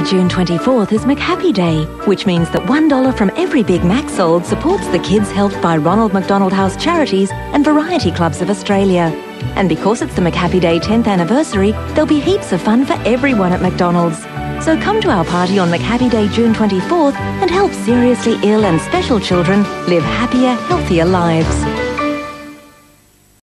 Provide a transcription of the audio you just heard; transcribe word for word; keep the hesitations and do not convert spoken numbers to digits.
June twenty-fourth is McHappy Day, which means that one dollar from every Big Mac sold supports the kids helped by Ronald McDonald House Charities and Variety Clubs of Australia. And because it's the McHappy Day tenth anniversary, there'll be heaps of fun for everyone at McDonald's. So come to our party on McHappy Day June twenty-fourth and help seriously ill and special children live happier, healthier lives.